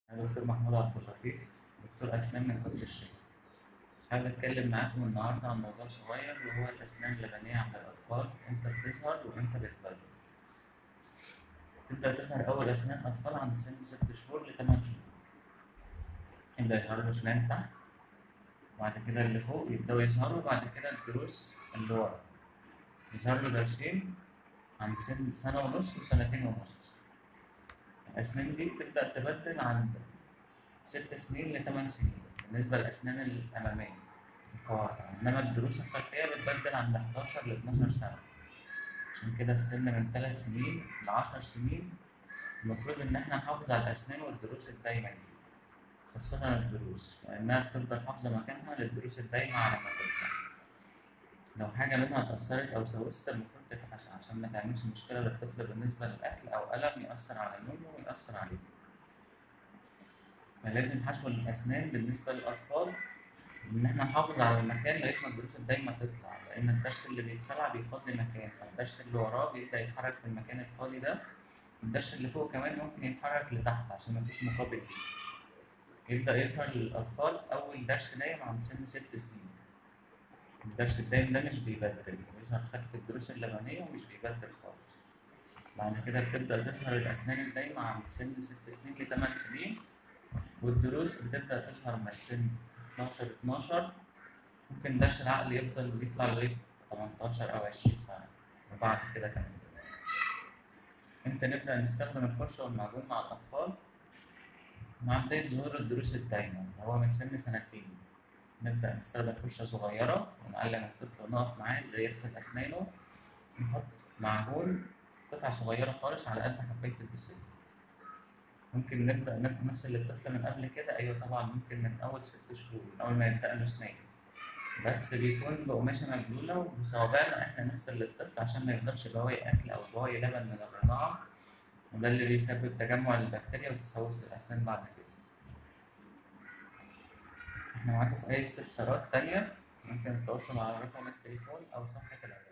أنا دكتور محمود عبد اللطيف، دكتور أسنان من كفر الشيخ. حابب أتكلم معاكم النهاردة عن موضوع صغير وهو الأسنان اللبنية عند الأطفال، إمتى بتظهر وإمتى بتبدأ. تبدأ تظهر أول أسنان أطفال عند سن 6 شهور ل8 شهور. يبدأ يظهر له أسنان تحت، وبعد كده اللي فوق يبدأوا يظهروا، وبعد كده الضروس اللي ورا يظهر له ضرسين عند سن سنة ونص وسنتين ونص. الأسنان دي بتبدأ تبدل عند 6 سنين ل8 سنين بالنسبة للأسنان الأمامية القواطع، إنما الضروس الخلفية بتبدل عند 11 ل 12 سنة. عشان كده السن من 3 سنين ل10 سنين المفروض إن إحنا نحافظ على الأسنان والضروس الدايمة دي، خاصة الضروس، لأنها بتفضل حافظة مكانها للضروس الدايمة على ما تطلع. لو حاجة منها اتأثرت أو سوست المفروض تتحشى عشان ما تعملش مشكلة للطفل بالنسبة للأكل أو ألم يأثر على نومه ويأثر عليه. فلازم حشو الأسنان بالنسبة للأطفال إن إحنا نحافظ على المكان لغاية ما الضروس الدايمة تطلع، لأن الضرس اللي بيتخلع بيفضي مكان، فالضرس اللي وراه بيبدأ يتحرك في المكان الفاضي ده. الضرس اللي فوق كمان ممكن يتحرك لتحت عشان مفيش مقابل ليه. يبدأ يظهر للأطفال أول ضرس نايم عند سن 6 سنين. الضرس الدايم ده مش بيبدل، بيظهر خلف الضروس اللبنية ومش بيبدل خالص. بعد كده بتبدأ تظهر الأسنان الدايمة عند سن 6 سنين ل8 سنين، والضروس بتبدأ تظهر من سن 12 ممكن درس العقل يفضل يطلع لغاية 18 أو 20 سنة وبعد كده كمان. إمتى نبدأ نستخدم الفرشة والمعجون مع الأطفال؟ مع بداية ظهور الضروس الدايمة اللي هو من سن سنتين. نبدأ نستخدم فرشة صغيرة ونعلم الطفل ونقف معاه إزاي يغسل أسنانه. نحط معجون قطعة صغيرة خالص على قد حباية البسيل. ممكن نبدأ نغسل الطفل من قبل كده، أيوة طبعا ممكن من أول 6 شهور من أول ما يبدأ له أسنان، بس بيكون بقماشة مبلولة وبصوابعنا إحنا نغسل للطفل عشان ما يفضلش بواقي أكل أو بواقي لبن من الرضاعة، وده اللي بيسبب تجمع البكتيريا وتسوس الأسنان بعد كده. إحنا معاكم في أي استفسارات تانية ممكن تتواصلوا على رقم التليفون أو صفحة العيادة.